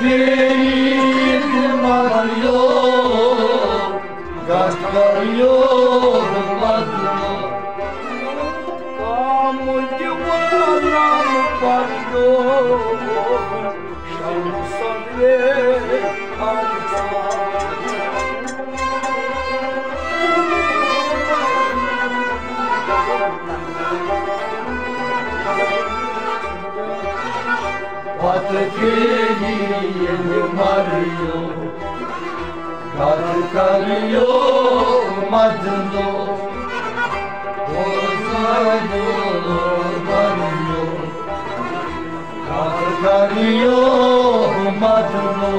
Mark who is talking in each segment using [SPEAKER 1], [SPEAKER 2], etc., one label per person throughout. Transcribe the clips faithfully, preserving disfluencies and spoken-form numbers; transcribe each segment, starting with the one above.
[SPEAKER 1] Perin Mario, Gaspario, Madno,
[SPEAKER 2] Como de guarda no patio, chamo sobre a
[SPEAKER 1] Poate Perin Mario, Gaspario, Madno, Ozaio, Mario, Gaspario, Madno,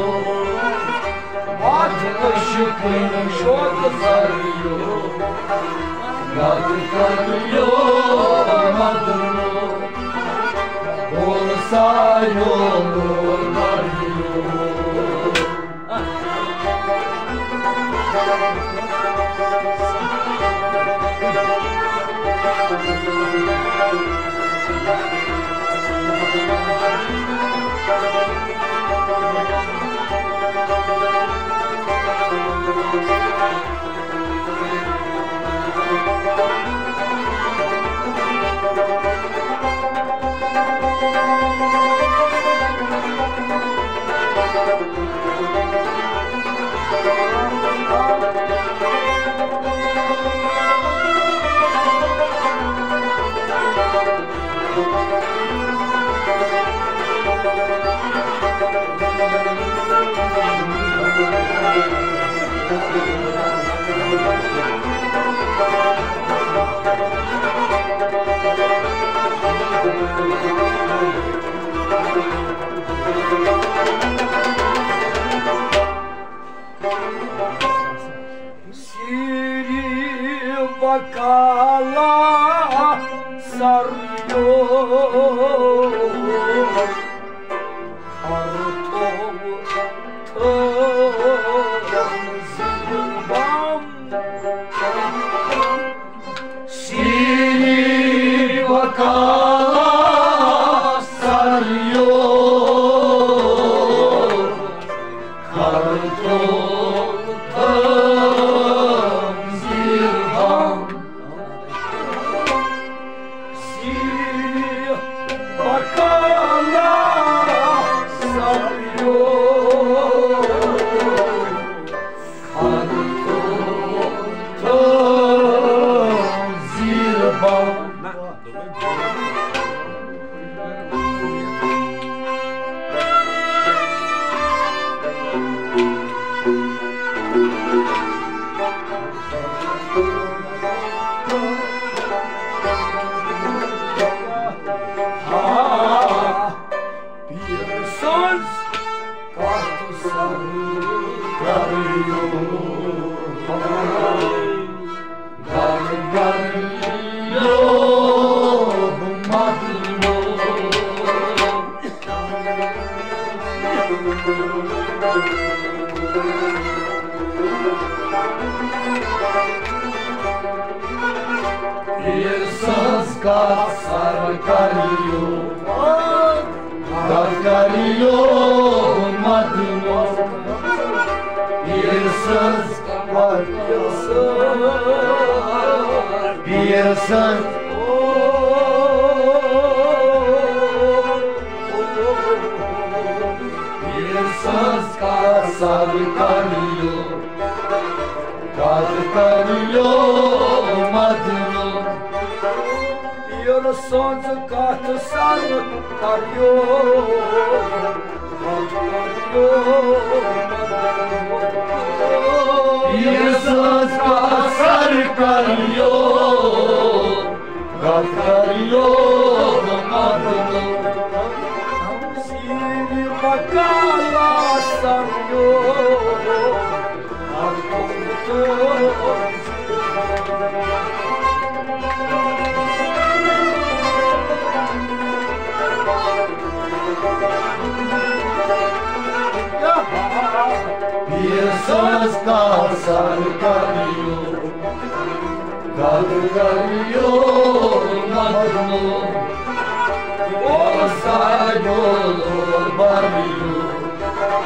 [SPEAKER 1] Poate și câine și o Ozaio, Gaspario, Madno, Ozaio, Mario.
[SPEAKER 2] Siri bacala sarıyor Artom tozilbam
[SPEAKER 1] Siri bacala sarıyor Karton tozilbam
[SPEAKER 2] Siri bacala sarıyor
[SPEAKER 1] Karton tozilbam
[SPEAKER 2] Bir söz kartı sarıyor
[SPEAKER 1] Gargario, Madno, Irsas Gargario, Gargario, Madno, Irsas Gargario, Irsas Irsas Gargario, Gargario, Madno,
[SPEAKER 2] Bir söz kartı sarıyor
[SPEAKER 1] Irsas Gargario, Gargario, Madno,
[SPEAKER 2] Siri bacala sarıyor Artom
[SPEAKER 1] Irsas Gargario, Gargario, Madno, Ozaio, Mario,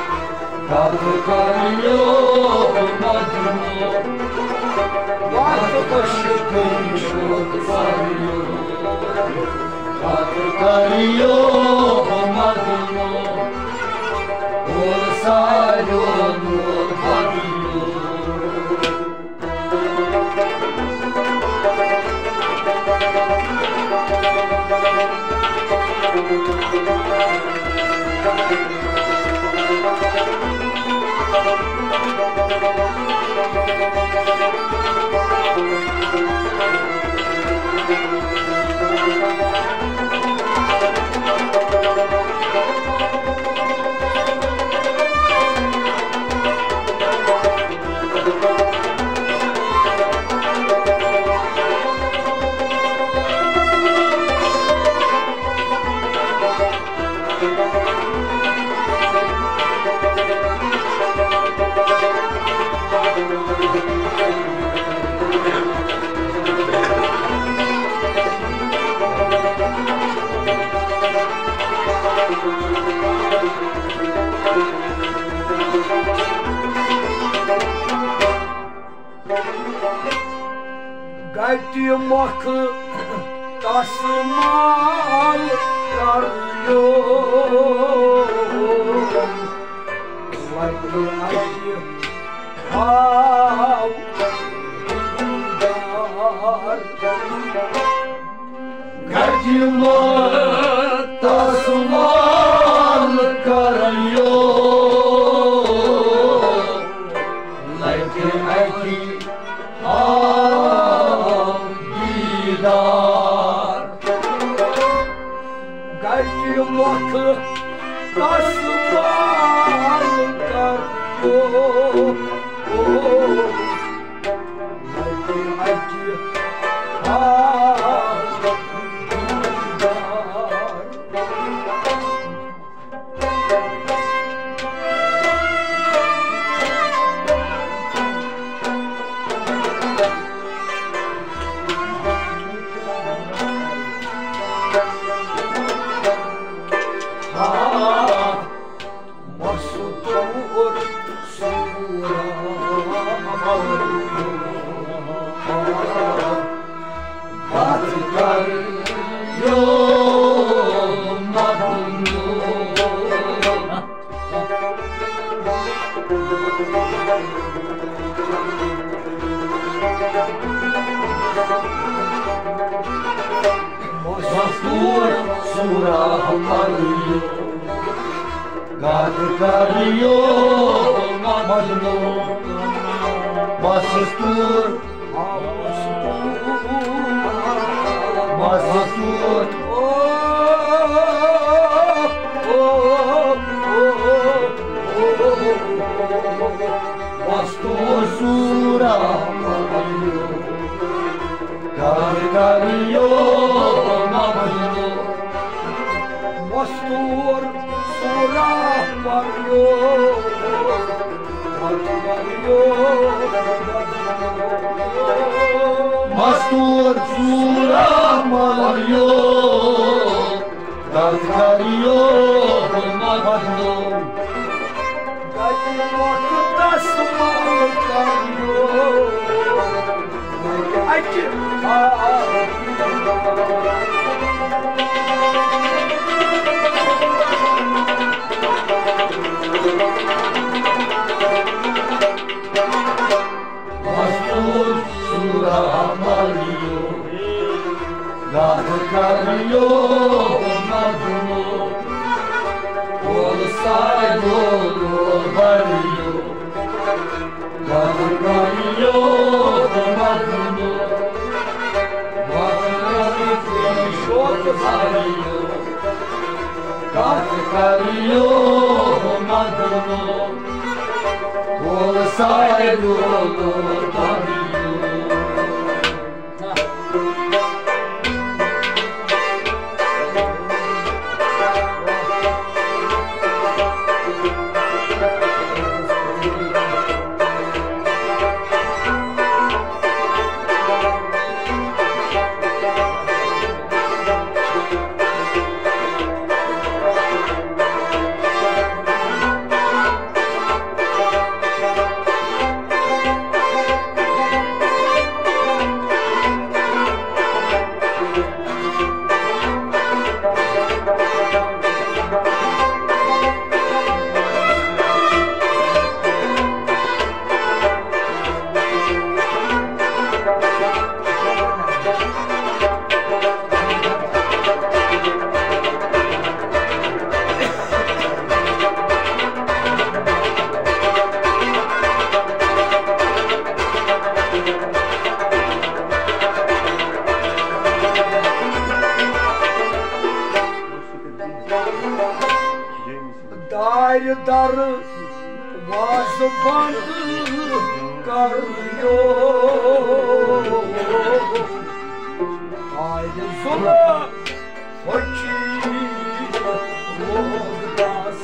[SPEAKER 1] Gazı karıyor Madno Gazı başı kıyışık sarıyor Gazı karıyor Madno Olsaydı Madno
[SPEAKER 2] Gaydimakı tasmal yarıyor Laylı acı hav dar
[SPEAKER 1] Gaydimakı tasmal karıyor Laylı acı
[SPEAKER 2] Gaydimakı tasmal karıyor Laylı acı hav
[SPEAKER 1] Mastur surah Madno Gazı karıyor Madno Mastur Mastur Mastur surah Madno Gazı karıyor Madno
[SPEAKER 2] Mastur surah varıyor varıyor
[SPEAKER 1] Mastur surah varıyor Gazı karıyor Madno
[SPEAKER 2] Gaydimakı tasmal karıyor Acı hav
[SPEAKER 1] Mastur surah varıyor Gazı karıyor Madno Olsaydı varıyor Gazı karıyor Madno Çok sarıyor Gazı karıyor Madno Olsaydı varıyor
[SPEAKER 2] Dar dar vas band karıyor. Haydi sola fakir olmaz.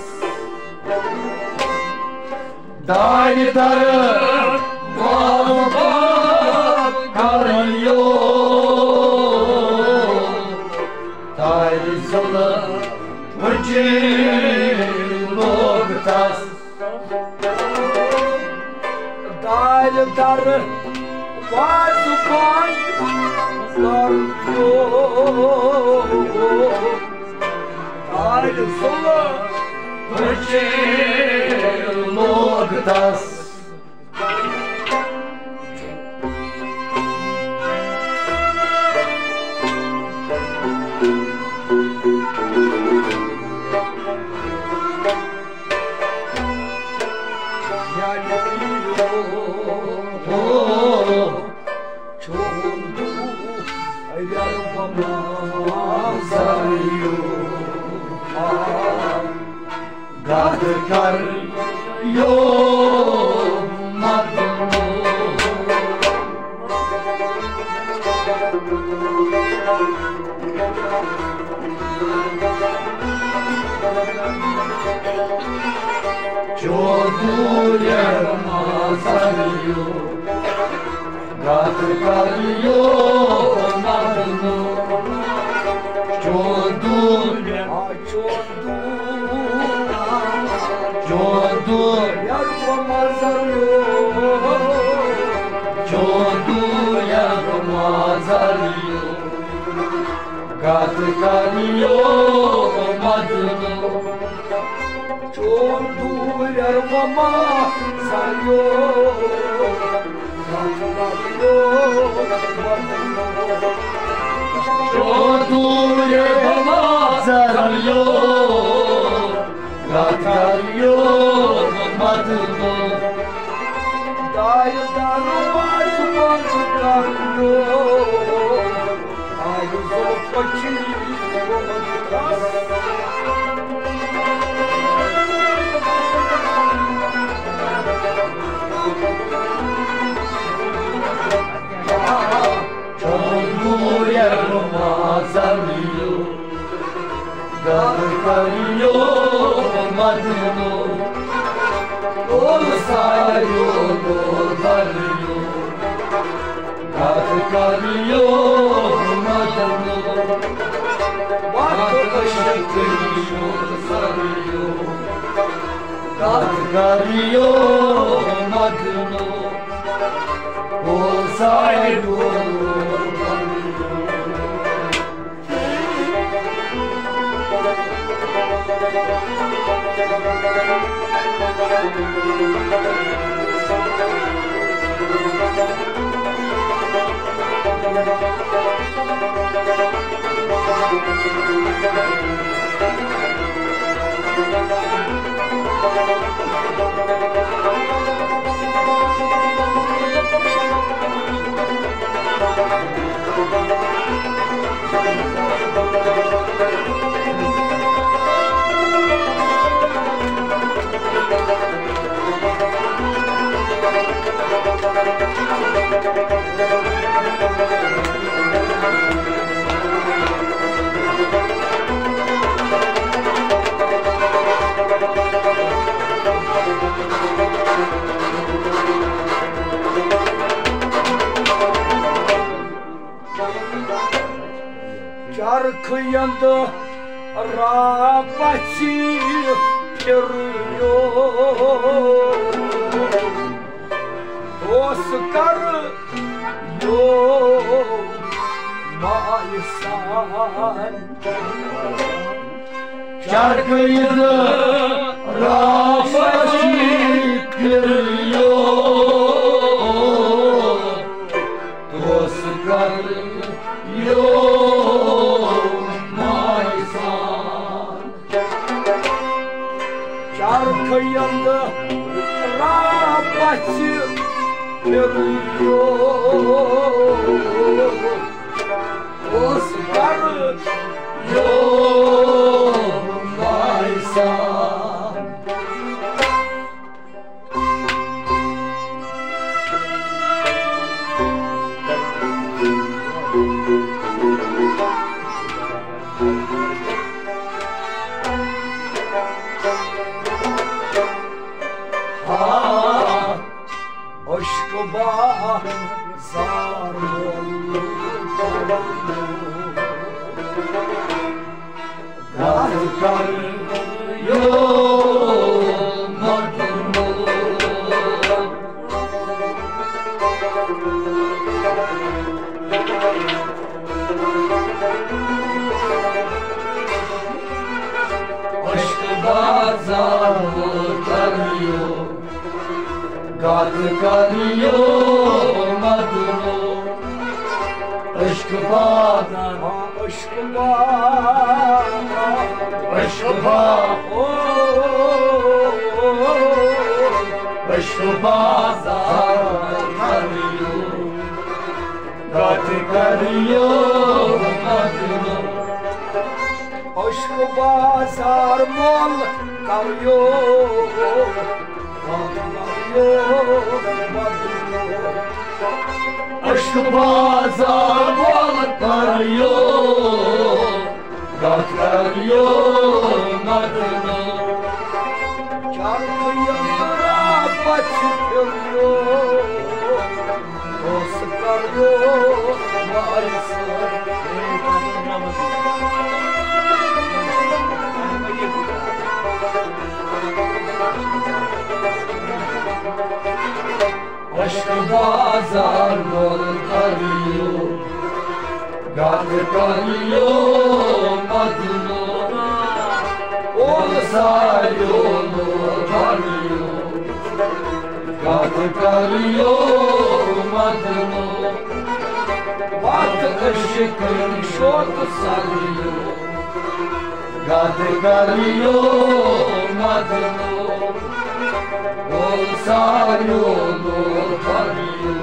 [SPEAKER 1] Dar dar vas band karıyor. Haydi sola fakir olmaz.
[SPEAKER 2] Dar dar vas band karıyor. Haydi sola
[SPEAKER 1] fakir olmaz. Kar yolmadı mı? Çoğdur yarmaz arıyor. Kar yolmadı mı? Çoğdur Çoğdur
[SPEAKER 2] yarmaz arıyor.
[SPEAKER 1] Çoğdur yarmaz arıyor. Katı karıyor madını.
[SPEAKER 2] Çoğdur yarmaz arıyor. Katı karıyor madını.
[SPEAKER 1] Çoğdur yarmaz arıyor. Katarıyor madını.
[SPEAKER 2] Dayıdan var var karıyor. Ayı zor fakir olmaz.
[SPEAKER 1] Çoğdur yarmaz arıyor. Katarıyor madını. Olsa yolu varıyor. Katı karıyor madını. Vakı şekil sarıyor. Katı karıyor madını. Olsa yolu varıyor.
[SPEAKER 2] Çarkıyanda rapati yürüyor. O sıkarı yok maalesef.
[SPEAKER 1] Şarkıyı da Rafaçı kırıyor. Dost karıyor Maysan.
[SPEAKER 2] Şarkıyanda rapati yürüyor. Dost karıyor Maysan. Aşkı bazar oldu
[SPEAKER 1] Kar kar yolmadın mı? Aşkı bazar karıyor, kar karıyormadın mı? Aşkı bazar,
[SPEAKER 2] Aşkı bazar
[SPEAKER 1] aşkı bazar, aşkı bazar karıyor, kar karıyormadın mı?
[SPEAKER 2] Aşkı bazar mal karıyor
[SPEAKER 1] Aşkı bazar balık karıyor, kar karıyormadın mı?
[SPEAKER 2] Çarkı yanlara başlıyor Dost karıyor maalesef
[SPEAKER 1] Aşkı bazar balık karıyor, kar karıyormadın mı? Olsa yolu karıyor, kar karıyormadın mı? Batı ışıkın şortu sarıyor, kar karıyormadın mı? Olsa yolu karıyor.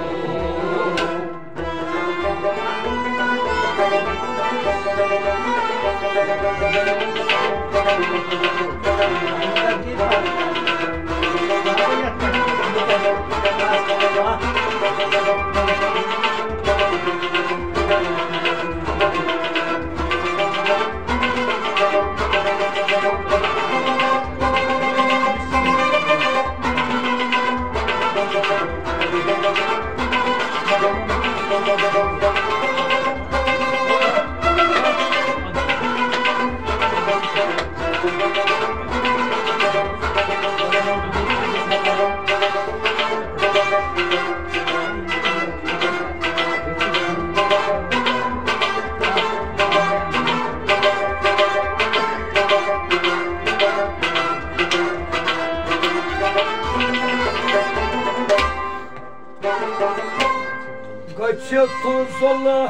[SPEAKER 2] Kaçı tuzlu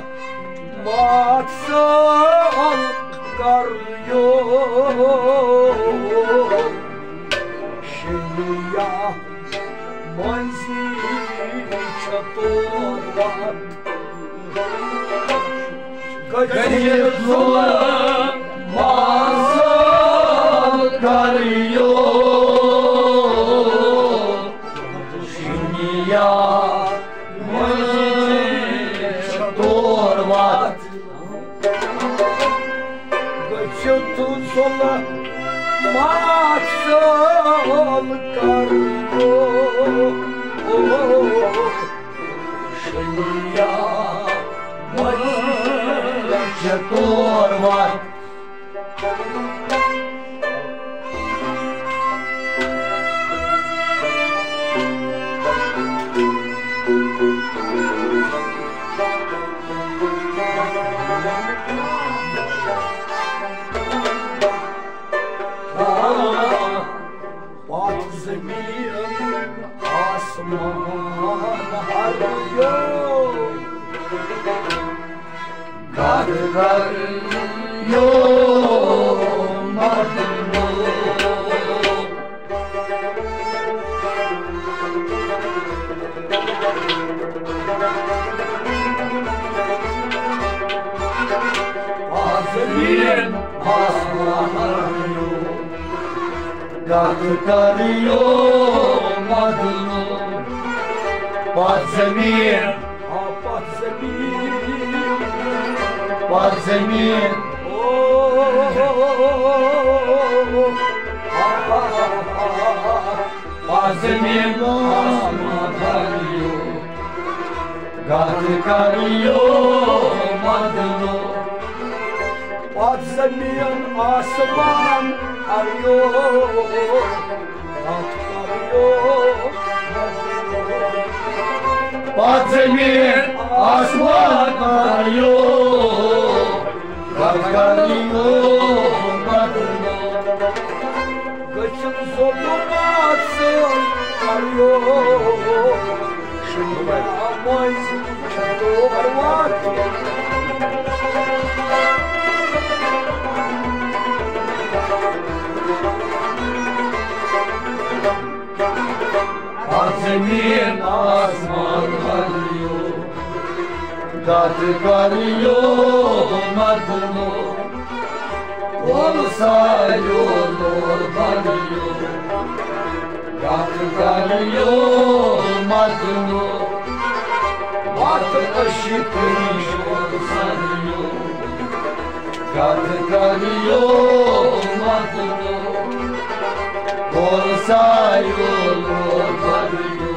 [SPEAKER 2] maksal karıyor Şimdi ya manzil çatırlar
[SPEAKER 1] Kaçı tuzlu maksal karıyor Şimdi ya
[SPEAKER 2] Tuzla maksal karıyor
[SPEAKER 1] Şimdi ya manzil torvat Kar karıyormadın mı? Azmin aslanıyor, kar karıyormadın mı? Bazemir,
[SPEAKER 2] Bazemir,
[SPEAKER 1] Bazemir,
[SPEAKER 2] oh
[SPEAKER 1] Azmin asmadariyo Gatkariyo madno
[SPEAKER 2] Azmin asman aryo Gatkariyo
[SPEAKER 1] Azmin asmadariyo Gatkariyo madno
[SPEAKER 2] Gıçın zorlamasın arıyor Şimdi amayız doğar var
[SPEAKER 1] Azmin asman arıyor Gatkariyo madno Olsa yolur varıyor Gatkariyo madno Vatı ışıkmış olsanıyor Gatkariyo madno Olsa yolur varıyor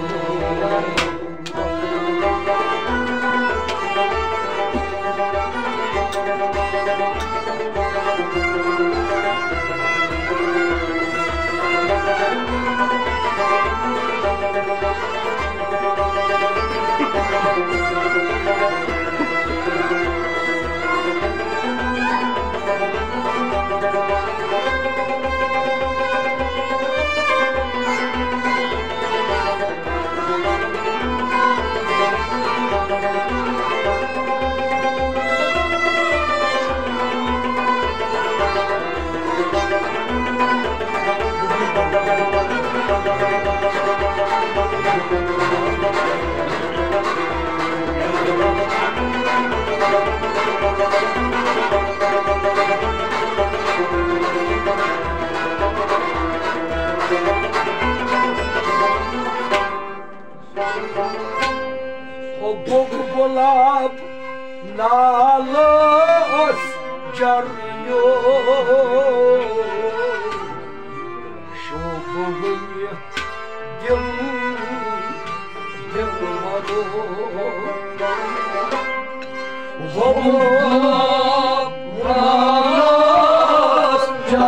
[SPEAKER 2] Hobuk bulab nalos jarıyor Şu bugün dil dilmadı
[SPEAKER 1] Hobuk nalos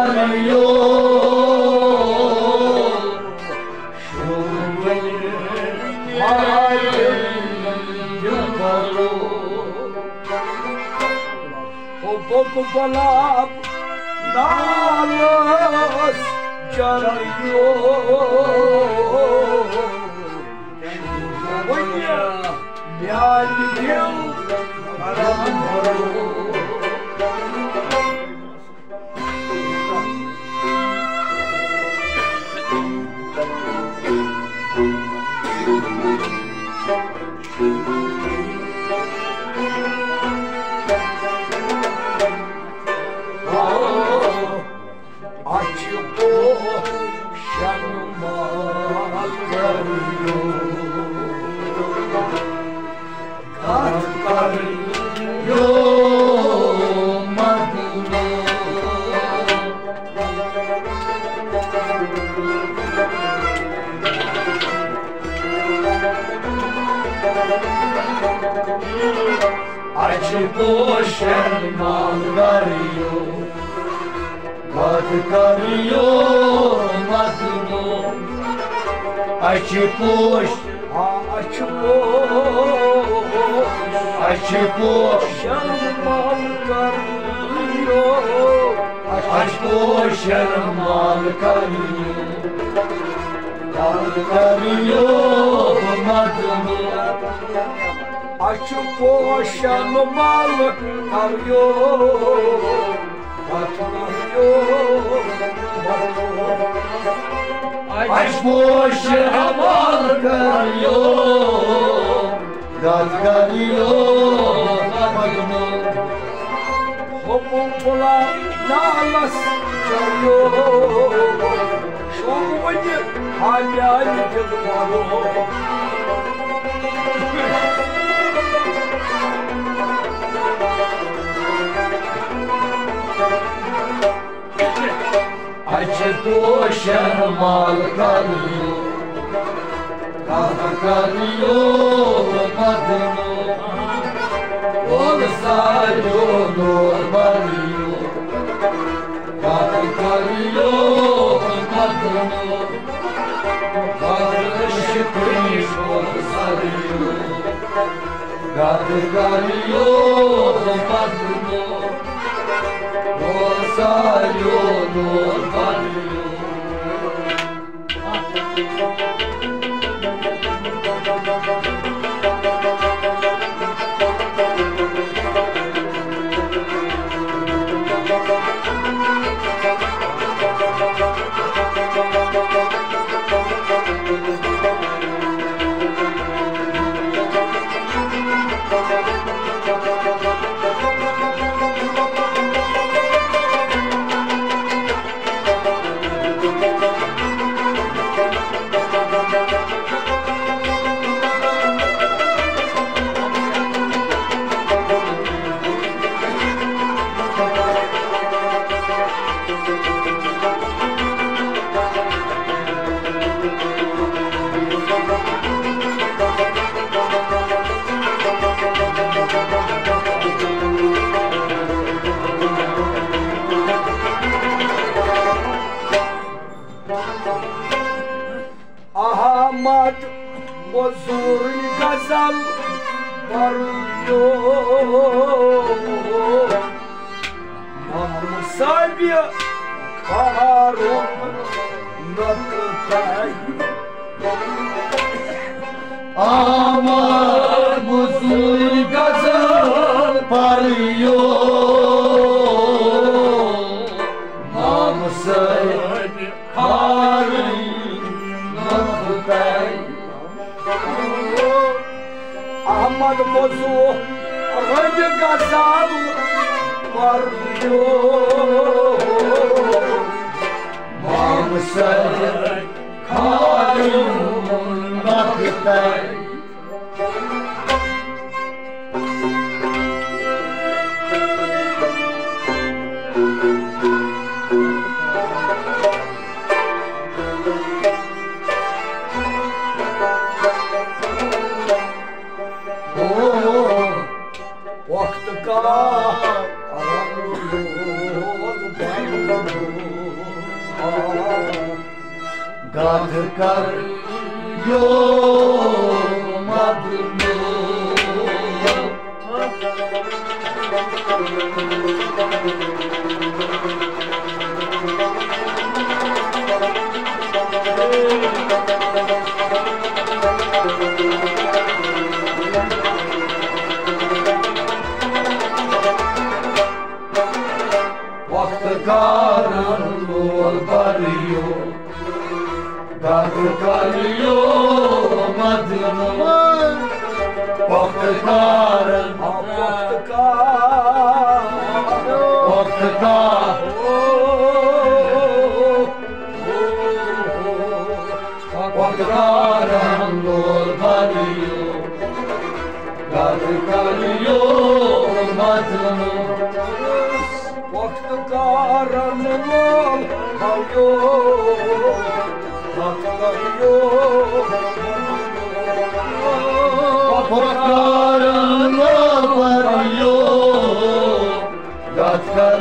[SPEAKER 1] jarıyor Şu benim halim yılmalı
[SPEAKER 2] Hobuk bulab nalos jarıyor Yani dil karanlığı Açıp o şanıma varıyor
[SPEAKER 1] Gatkariyo madno Açıp o şermangaryo Gatkariyo madno Açıp o
[SPEAKER 2] Açıp o
[SPEAKER 1] Açıp o
[SPEAKER 2] şanıma varıyor
[SPEAKER 1] Açıp o şermangaryo Gatkariyo madno
[SPEAKER 2] Açıp o şanıma arıyor Atlanıyor
[SPEAKER 1] Aç boş amal karyo Gatkariyo madno
[SPEAKER 2] Hopumla nalas çarıyor Şovayı hayal yılmaro
[SPEAKER 1] Aşk şermal karıyor Kaka karıyor madno Olsa yolur varıyor Kaka karıyor madno Barış kıyış olsa diyor Kaka karıyor madno Olsa yolur varıyor
[SPEAKER 2] Ahmad bozur gazal varıyor Namsabi karun nakıtay
[SPEAKER 1] Aman buzul gazal parıyor Namsay karın nakıtay
[SPEAKER 2] Ahmad bozur gazal varıyor
[SPEAKER 1] Namsay karın nakıtay
[SPEAKER 2] Vakti ka
[SPEAKER 1] Gad kar yomadın Vakti karanlık varıyor Gad kar yomadın Vakti karanlık
[SPEAKER 2] Vakti ka
[SPEAKER 1] Vakti kar Vakti karanlık varıyor Gad kar yomadın
[SPEAKER 2] Vakti karanlık kalıyor Vakti kalıyor
[SPEAKER 1] Karanlık varıyor Gad kar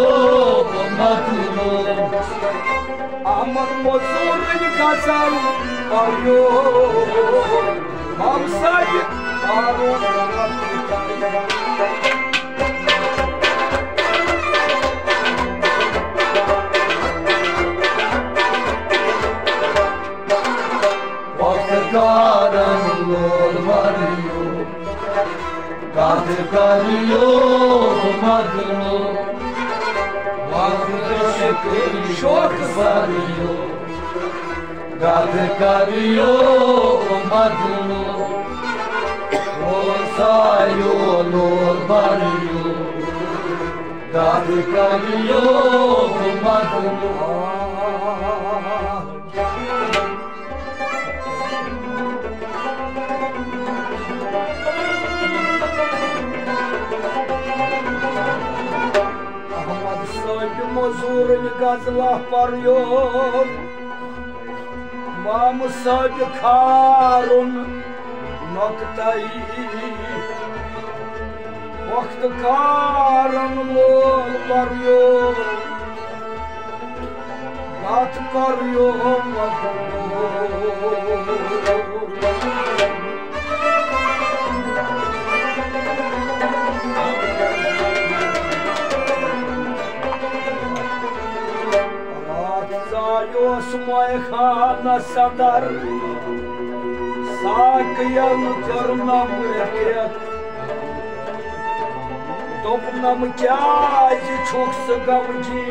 [SPEAKER 1] yomadın
[SPEAKER 2] Aman bozur gazal varıyor Mamsay karun
[SPEAKER 1] Vakti karanlık varıyor Gad kar yomadın Vakti şık varıyor Gad kar yomadın Olsa yolur varıyor Gad kar yomadın
[SPEAKER 2] Ahmad soyum mozurun gazlah varıyor Mam sadkarun noktayı Vakti karanlık varıyor Gat karıyor Osmay Khana Sadar Sakyan Karnam Eket Topnam Kyaji Çoksa Gamji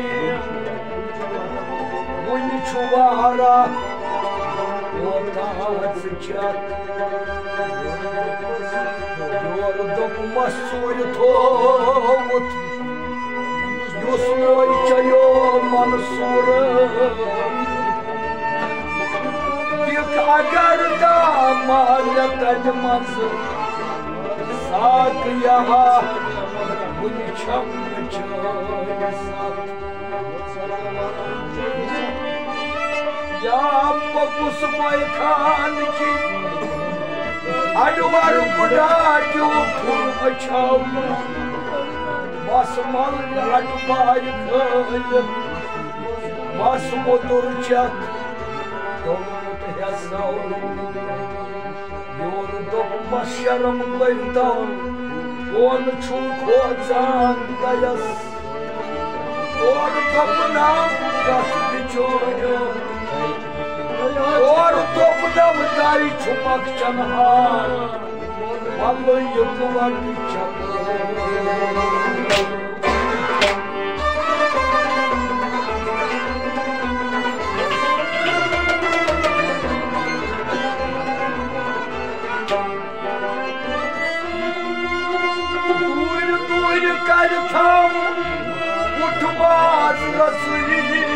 [SPEAKER 2] Buni Çuvara Otat Çat Yordum Masuri Tovut Yusmoy Çayo Mansura Agar da malet edmez Sak yaha Bunu çam çağırsak Ya Bakus Maykan ki Advar kuda Jupur açam Basmal advar kıl Basmodur çak Yordum başarım kaydan On çukozan dayas Yordumnam kasbi çoğun Yordumnam day çumak canhan Vallahi yıkılan çapı Tam uçmaz rasıyı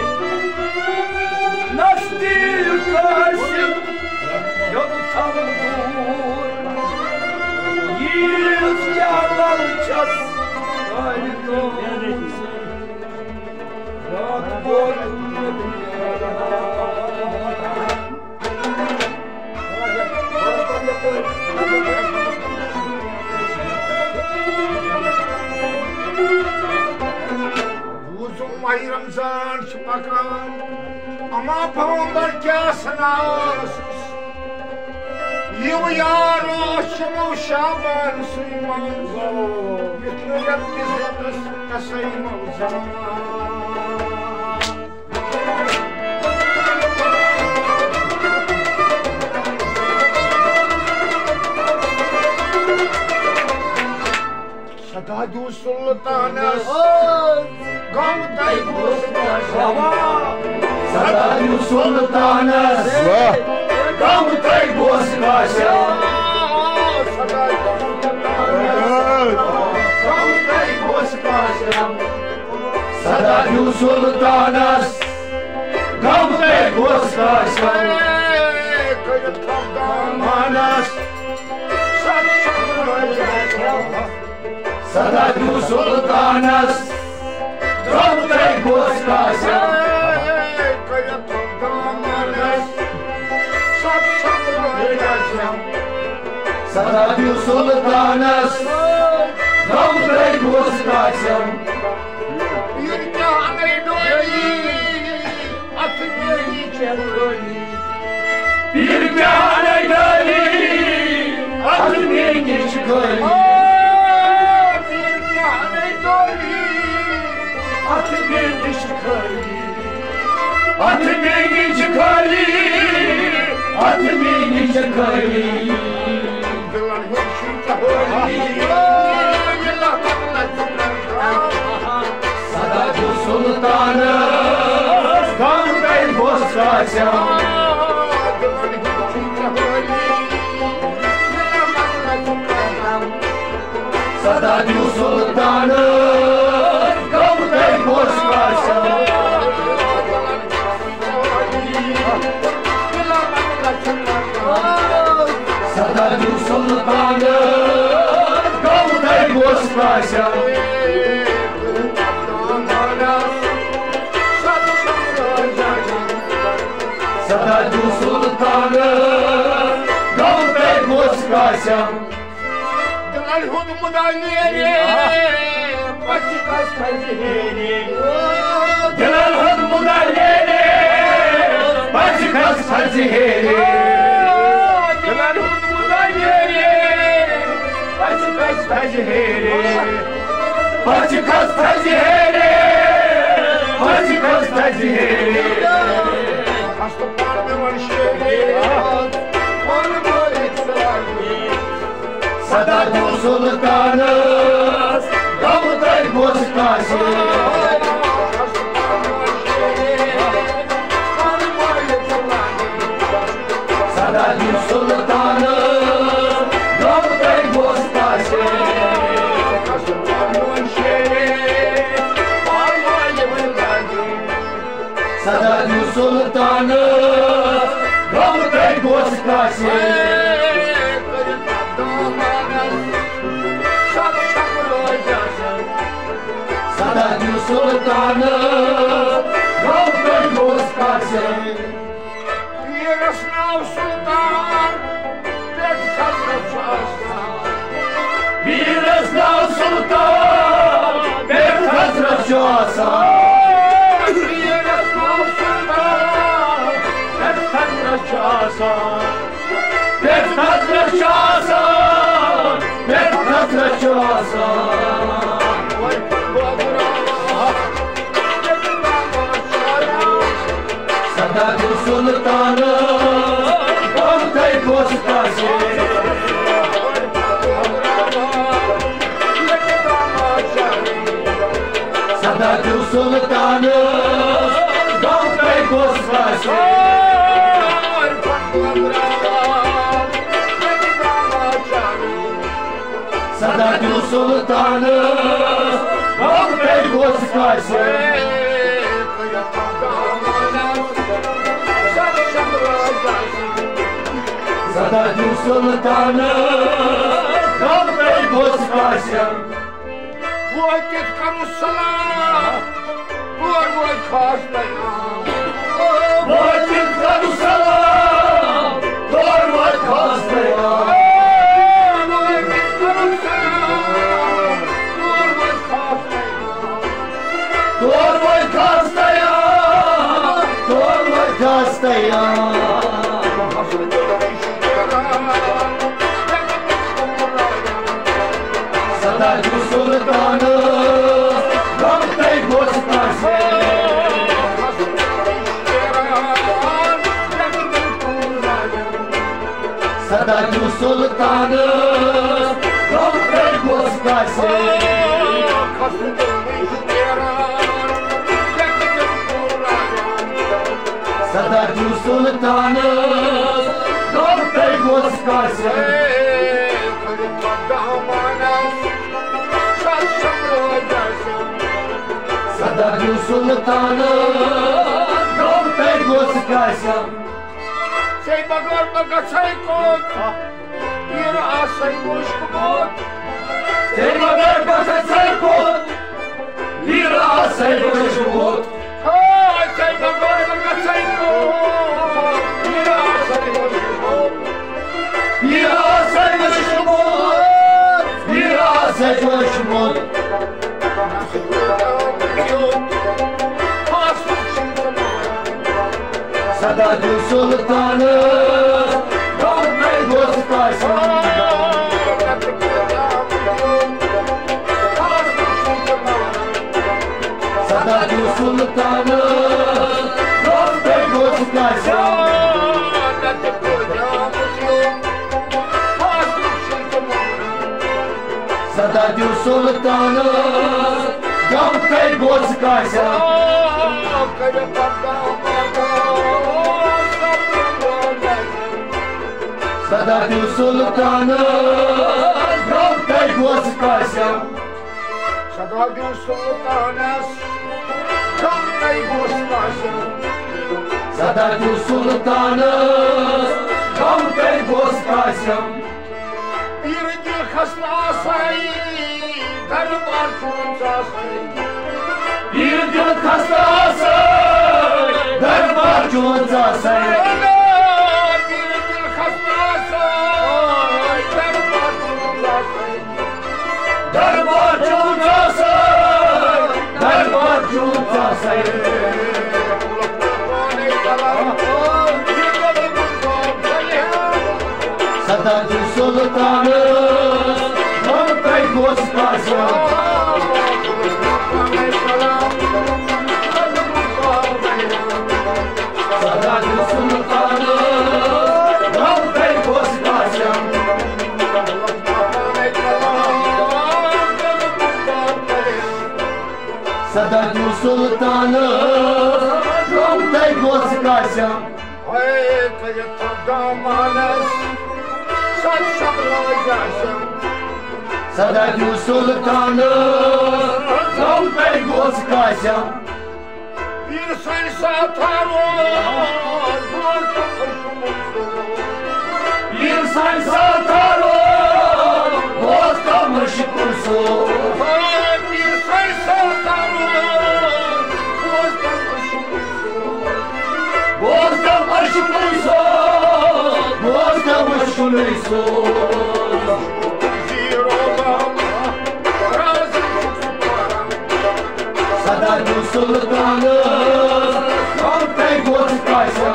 [SPEAKER 2] Nastil karşım yok tam dur Yüz yalan ças Kaydım Rak boynum
[SPEAKER 3] Ay Ramazan şıpakan ama pambar kâsınız Yıl yaro şımu şaban suymaz Yüklüyem gizlemiz kasıymaz Sadadu sultanız Gamtay Bosnaşama
[SPEAKER 1] Sadadu sultanız Gamtay Bosnaşama
[SPEAKER 3] Sadadu sultanız
[SPEAKER 1] Gamtay Bosnaşama Sadadu sultanız Gamtay Bosnaşama
[SPEAKER 3] Kayıt kavdamanas Sat şakrayacağım
[SPEAKER 1] Sadadu sultanız Gamtay Bosnaşama
[SPEAKER 3] Kayıt kavdamanas Sat şakrayacağım
[SPEAKER 1] Sadadu sultanız Gamtay Bosnaşama
[SPEAKER 3] Bir tane doli Atın yeri çergoli
[SPEAKER 1] Bir tane deli Atın yeri çergoli Atın yeri çergoli Atın yeri çergoli Atın yeri çergoli
[SPEAKER 3] Kılan hırşın taholi
[SPEAKER 1] Sadadu sultanız Gamtay Bosnaşama Sadadu sultanız Gamtay Bosnaşama Sadadu sultanız Gamtay Bosnaşama
[SPEAKER 3] mudaliyeli, paçikas taziheli.
[SPEAKER 1] Dilan hud mudaliyeli, paçikas taziheli. Dilan hud mudaliyeli, paçikas taziheli. Paçikas taziheli, paçikas taziheli.
[SPEAKER 3] Hasta parmağın şehri, onu böyle sarı.
[SPEAKER 1] Sadadu sultanız, Davutay Bozkaşı. Sadadu sultanız, Davutay Bozkaşı. Sadadu sultanız, Davutay Bozkaşı. Sadadu sultanız, Davutay Bozkaşı.
[SPEAKER 3] Ярослав Султан, пять казачаса.
[SPEAKER 1] Ярослав Султан, пять казачаса.
[SPEAKER 3] Ярослав Султан,
[SPEAKER 1] Пять казачаса. Пять казачаса. Пять казачаса.
[SPEAKER 3] ой, подбрала,
[SPEAKER 1] Sadadu sultanız, Davutay Bozkaşı. Sadadu sultanız, Davutay Bozkaşı. Sadadu sultanız, Davutay Bozkaşı. Sadadu sultanız, Davutay Bozkaşı.
[SPEAKER 3] Твой дед кому салам, твой мой костян.
[SPEAKER 1] Vacip karusalam, dorvat kastaya.
[SPEAKER 3] Твой дед кому салам, твой мой костян.
[SPEAKER 1] Dorvat kastaya, dorvat kastaya. Sadadu sultanız, Davutay Bozkaşı. Sadadu sultanız, Davutay Bozkaşı. Sadadu sultanız, Davutay Bozkaşı. Sadadu sultanız, Davutay Bozkaşı.
[SPEAKER 3] Сей багор багацай кот, ира асай бошкот.
[SPEAKER 1] Seymagar kasay kod, bir asay boşumut.
[SPEAKER 3] Ай, сей багор багацай кот, ира асай бошкот.
[SPEAKER 1] Bir asay boşumut, bir asay boşumut. Sadadu sultanız, Davutay Bozkaşı. Sadadu sultanız, Davutay Bozkaşı. Sadadu sultanız, Davutay Bozkaşı. Sadadu sultanız, Davutay Bozkaşı.
[SPEAKER 3] Sadadu sultanız, Davutay Bozkaşı.
[SPEAKER 1] Sadadu sultanız, Davutay Bozkaşı.
[SPEAKER 3] Bir dil hastasay, darbar tutsasay.
[SPEAKER 1] Bir gün hastası, derbar cunzası.
[SPEAKER 3] Bir dil hastasay, darbar tutsasay.
[SPEAKER 1] sultanı Ramtay Gozkaşam
[SPEAKER 3] Ay kayıtta damanes Saç şabracasım
[SPEAKER 1] Sadadyu sultanı Ramtay Gozkaşam
[SPEAKER 3] Bir sen satarlar Bozda kuşumuzu
[SPEAKER 1] Bir say satarlar Bozkamış kursu
[SPEAKER 3] Ay bir sen satarlar Bozda kuşumuzu
[SPEAKER 1] Bozkamış kursu Bozkamış kursu
[SPEAKER 3] Bir olam Razı tutmaram
[SPEAKER 1] Sadadyu sultanı Ramtay Gozkaşam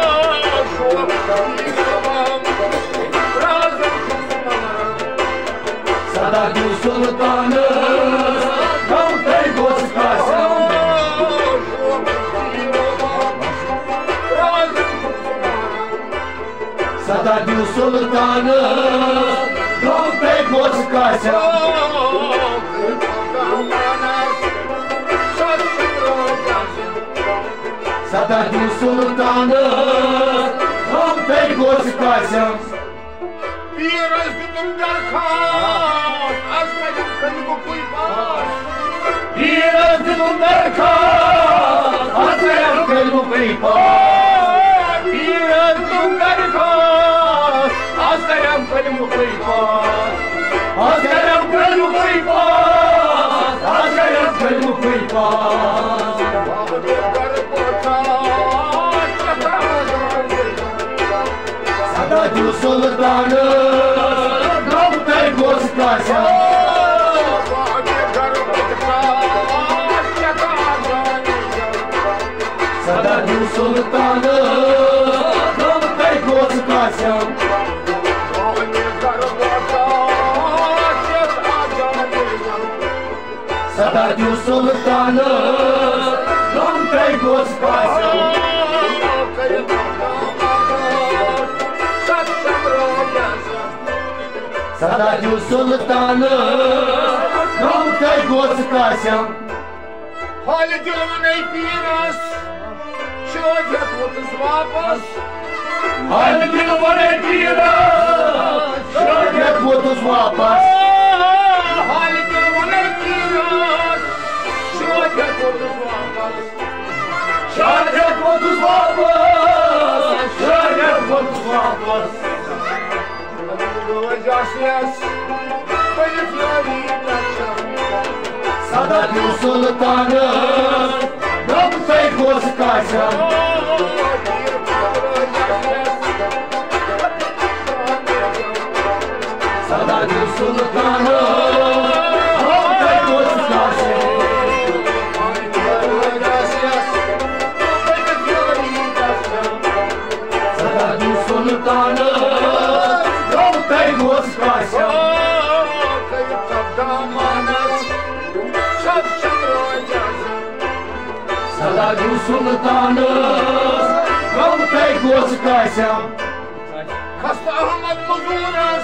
[SPEAKER 1] Sadadyu sultanı Ramtay Gozkaşam Sadadyu sultanı Ramtay Gozkaşam Sadadyu sultanı Ramtay Gozkaşam
[SPEAKER 3] Bir özgüdüm derkan Az benim kalbim kuybaş
[SPEAKER 1] Bir özdüm berkan Azrayam kalbim kıypas Bir özdüm berkan Azrayam kalbim kıypas Azrayam kalbim kıypas Azrayam kalbim kıypas
[SPEAKER 3] Bağlı bir garip orta
[SPEAKER 1] Sadadyu sultanı Ramtay Gozkaşam Sadadyu sultanı Ramtay Gozkaşam Sadadyu sultanı Ramtay Gozkaşam Sadadyu sultanı Ramtay Gozkaşam
[SPEAKER 3] Hali diyorum ey piras Şöhret otuz vapas
[SPEAKER 1] Halbuki var etira Şöhret otuz vapas
[SPEAKER 3] Hali diyorum ey piras Şöhret otuz vapas
[SPEAKER 1] Şöhret otuz vapas Şöhret otuz vapas
[SPEAKER 3] Gracias
[SPEAKER 1] Sadadyu sultanı Ramtay Gozkaşam Sadadyu sultanı Ramtay Gozkaşam Sadadyu sultanı Ramtay Gozkaşam Sadadyu sultanı Ramtay Gozkaşam
[SPEAKER 3] Kasta Ahmet Muzuras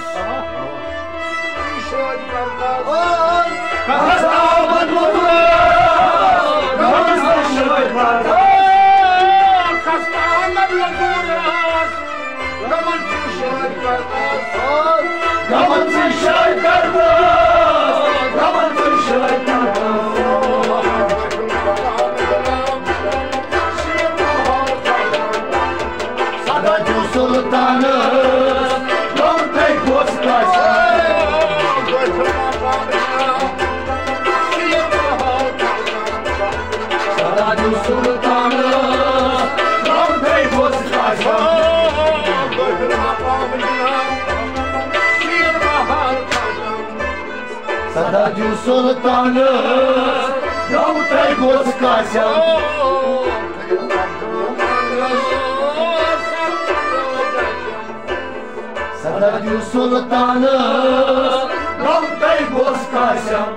[SPEAKER 3] İşe kardeş
[SPEAKER 1] Kahraman Muzuras Ramtay Gozkaşam
[SPEAKER 3] Kasta Ahmet Muzuras Kaman Tuşer kardeş
[SPEAKER 1] Kaman Tuşer kardeş Kaman Tuşer kardeş Sadadyu sultanı Ramtay Gozkaşam Sadadyu sultanı Ramtay Gozkaşam Sadadyu sultanı Ramtay Gozkaşam Sadadyu sultanı Ramtay Gozkaşam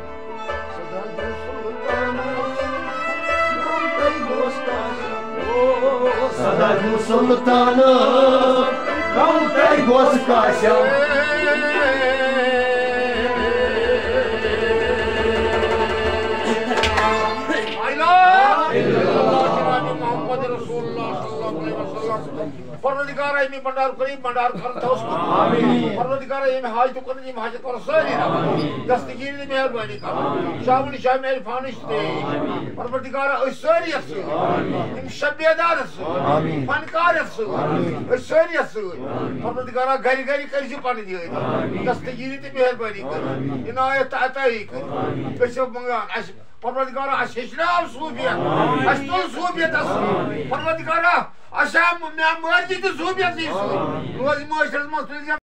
[SPEAKER 1] Sadadyu sultanı Ramtay Gozkaşam
[SPEAKER 3] Ayla परवरदिगार इमे भंडार करी भंडार कर दोस आमीन परवरदिगार इमे हाज तो कर इमे हाज कर सारी दस्तगीर दी मेहरबानी कर शावनी शाह मेरे फानिश दे परवरदिगार असरी अस आमीन इम शबेदार अस आमीन फनकार अस आमीन असरी अस परवरदिगार गरी गरी कर जो पानी दी दस्तगीर दी मेहरबानी कर इनायत अताई कर पेशो मंगान अस परवरदिगार अस हिस्नाम सूबियत अस तो सूबियत अस परवरदिगार अशा मैं मर्जी तो सूबियत रोज मोशर मस्त